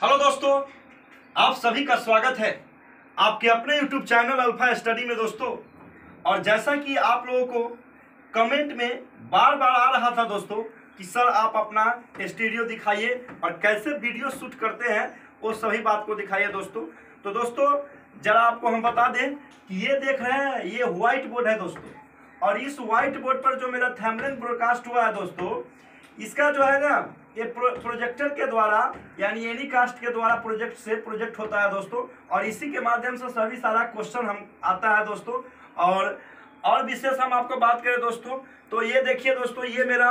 Hello दोस्तों, आप सभी का स्वागत है आपके अपने YouTube चैनल अल्फा स्टडी में दोस्तों। और जैसा कि आप लोगों को कमेंट में बार बार आ रहा था दोस्तों कि सर आप अपना स्टूडियो दिखाइए और कैसे वीडियो शूट करते हैं वो सभी बात को दिखाइए दोस्तों। तो दोस्तों जरा आपको हम बता दें कि ये देख रहे हैं, ये व्हाइट बोर्ड है दोस्तों। और इस व्हाइट बोर्ड पर जो मेरा थंबनेल ब्रॉडकास्ट हुआ है दोस्तों, इसका जो है ना ये प्रोजेक्टर के द्वारा यानी एनीकास्ट के द्वारा प्रोजेक्ट होता है दोस्तों। और इसी के माध्यम से सभी सारा क्वेश्चन हम आता है दोस्तों। और विशेष हम आपको बात करें दोस्तों तो ये देखिए दोस्तों, ये मेरा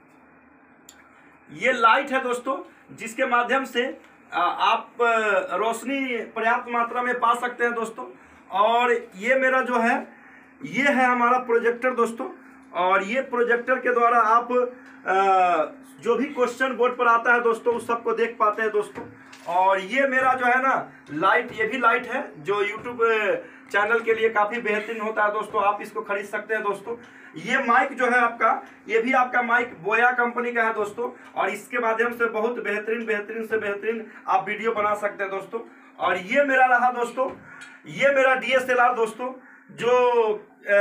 ये लाइट है दोस्तों, जिसके माध्यम से आप रोशनी पर्याप्त मात्रा में पा सकते हैं दोस्तों। और ये मेरा जो है ये है हमारा प्रोजेक्टर दोस्तों। और ये प्रोजेक्टर के द्वारा आप जो भी क्वेश्चन बोर्ड पर आता है दोस्तों उस सबको देख पाते हैं दोस्तों। और ये मेरा जो है ना लाइट, ये भी लाइट है जो यूट्यूब चैनल के लिए काफ़ी बेहतरीन होता है दोस्तों। आप इसको खरीद सकते हैं दोस्तों। ये माइक जो है आपका, ये भी आपका माइक बोया कंपनी का है दोस्तों। और इसके माध्यम से बहुत बेहतरीन से बेहतरीन आप वीडियो बना सकते हैं दोस्तों। और ये मेरा रहा दोस्तों, ये मेरा DSLR दोस्तों, जो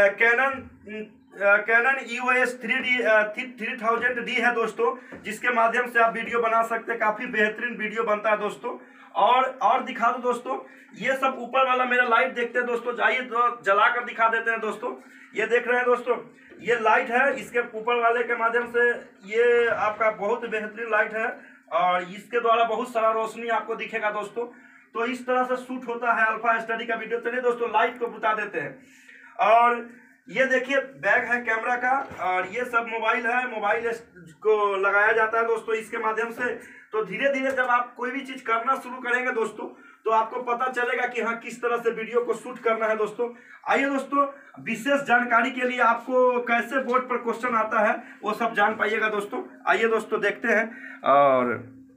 कैनन EOS 3000D है दोस्तों, जिसके माध्यम से आप वीडियो बना सकते हैं। काफ़ी बेहतरीन वीडियो बनता है दोस्तों। और दिखा दो दोस्तों, ये सब ऊपर वाला मेरा लाइट देखते हैं दोस्तों। जाइए तो जला कर दिखा देते हैं दोस्तों। ये देख रहे हैं दोस्तों, ये लाइट है, इसके ऊपर वाले के माध्यम से ये आपका बहुत बेहतरीन लाइट है। और इसके द्वारा बहुत सारा रोशनी आपको दिखेगा दोस्तों। तो इस तरह से शूट होता है अल्फा स्टडी का वीडियो। चलिए दोस्तों लाइट को बुता देते हैं। और ये देखिए बैग है कैमरा का, और ये सब मोबाइल है, मोबाइल को लगाया जाता है दोस्तों इसके माध्यम से। तो धीरे धीरे जब आप कोई भी चीज करना शुरू करेंगे दोस्तों तो आपको पता चलेगा कि हाँ किस तरह से वीडियो को शूट करना है दोस्तों। आइए दोस्तों, विशेष जानकारी के लिए आपको कैसे बोर्ड पर क्वेश्चन आता है वो सब जान पाइएगा दोस्तों। आइए दोस्तों देखते हैं। और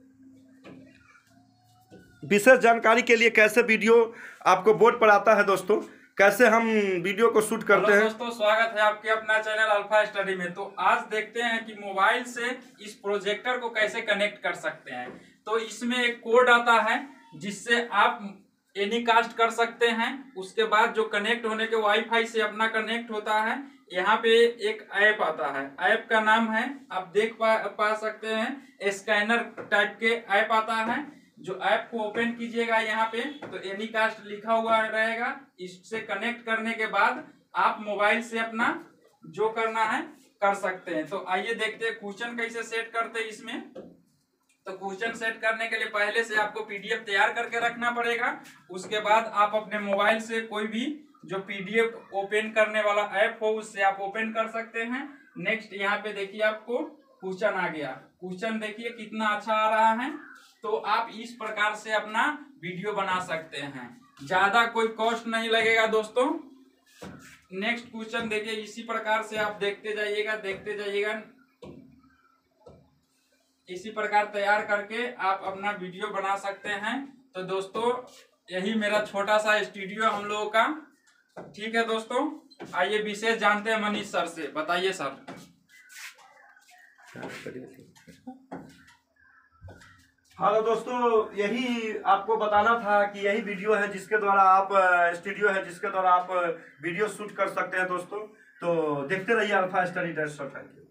विशेष जानकारी के लिए कैसे वीडियो आपको बोर्ड पर आता है दोस्तों, कैसे हम वीडियो को शूट करते हैं। दोस्तों स्वागत है आपके अपना चैनल अल्फा स्टडी में। तो आज देखते हैं कि मोबाइल से इस प्रोजेक्टर को कैसे कनेक्ट कर सकते हैं। तो इसमें एक कोड आता है जिससे आप एनीकास्ट कर सकते हैं। उसके बाद जो कनेक्ट होने के वाईफाई से अपना कनेक्ट होता है, यहाँ पे एक ऐप आता है। ऐप का नाम है, आप देख पा सकते हैं, स्कैनर टाइप के ऐप आता है। जो ऐप को ओपन कीजिएगा यहाँ पे तो एनीकास्ट लिखा हुआ रहेगा। इससे कनेक्ट करने के बाद आप मोबाइल से अपना जो करना है कर सकते हैं। तो आइए देखते हैं क्वेश्चन कैसे सेट करते हैं इसमें। तो क्वेश्चन सेट करने के लिए पहले से आपको PDF तैयार करके रखना पड़ेगा। उसके बाद आप अपने मोबाइल से कोई भी जो PDF ओपन करने वाला ऐप हो उससे आप ओपन कर सकते हैं। नेक्स्ट यहाँ पे देखिए आपको क्वेश्चन आ गया। क्वेश्चन देखिए कितना अच्छा आ रहा है। तो आप इस प्रकार से अपना वीडियो बना सकते हैं, ज्यादा कोई कॉस्ट नहीं लगेगा दोस्तों। नेक्स्ट क्वेश्चन देखिए, इसी प्रकार से आप देखते जाइएगा। इसी प्रकार तैयार करके आप अपना वीडियो बना सकते हैं। तो दोस्तों यही मेरा छोटा सा स्टूडियो हम लोगों का, ठीक है दोस्तों। आइए विशेष जानते हैं मनीष सर से। बताइए सर। हाँ दोस्तों, यही आपको बताना था कि यही वीडियो है जिसके द्वारा आप स्टूडियो है जिसके द्वारा आप वीडियो शूट कर सकते हैं दोस्तों। तो देखते रहिए अल्फा स्टडी। Thank you.